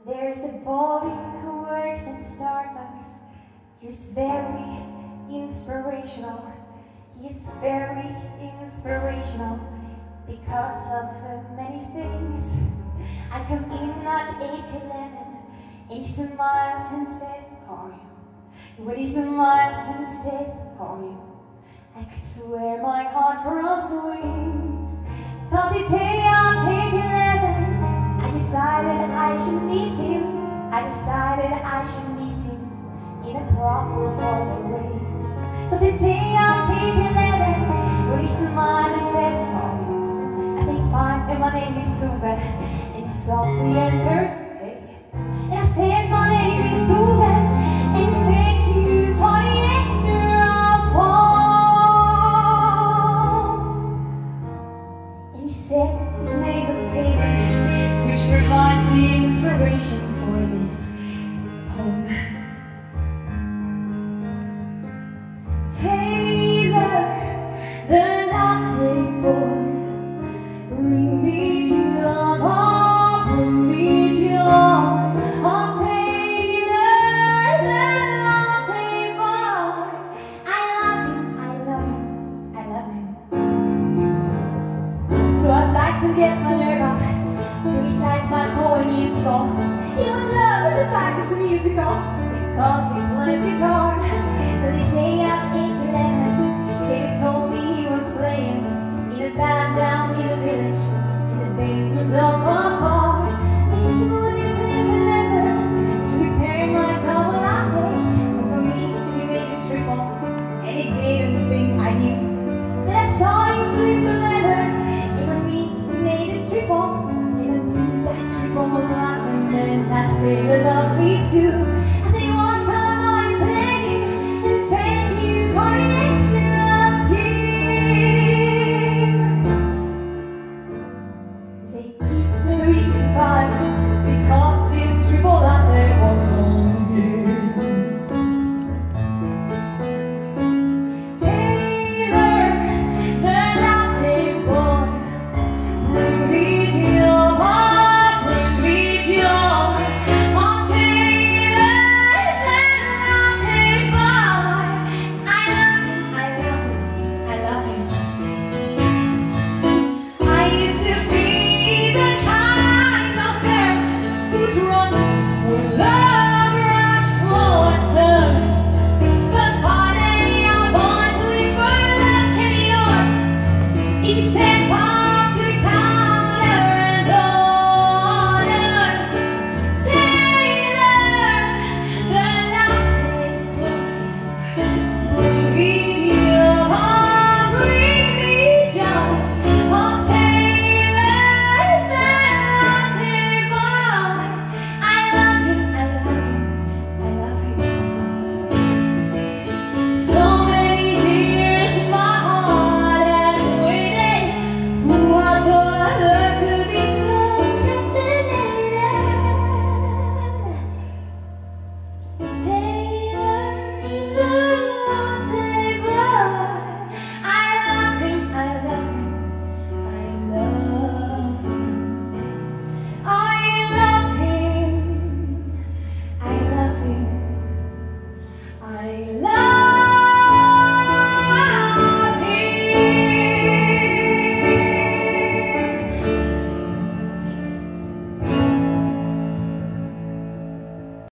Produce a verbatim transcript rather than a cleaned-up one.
There's a boy who works in Starbucks. He's very inspirational. He's very inspirational because of uh, many things. I come in at eight eleven and he smiles and says, "How are you?" When he smiles and says, "How are you?" I could swear my heart grows wings. So the day at eight eleven, I decided I should meet him. I decided I should meet him in a proper formal way. So the day at eight eleven, when he smiled and said, "How are you?" I said, "Fine, and my name is Tove." And he softly answered, "Hey." And I said, "My name is Tove, and thank you for the extra phone." And he said his name was Taylor, which provides the inspiration for this poem. Taylor, the naughty boy, bring me joy, oh, bring me joy. Oh, Taylor, the naughty boy, I love him, I love him, I love him. So I'd like to get my nerve up to recite my poem musical. You would love the fact it's musical because he plays guitar. So the day at eight eleven, David told me he was playing in a band down in the village, in the basement of a bar. I used to move in at eleven to prepare my double latte, but for me he made a triple, and he didn't think I knew that I saw him flip the letter. And for me he made a triple, and I knew that triple latte meant that Taylor loved me too.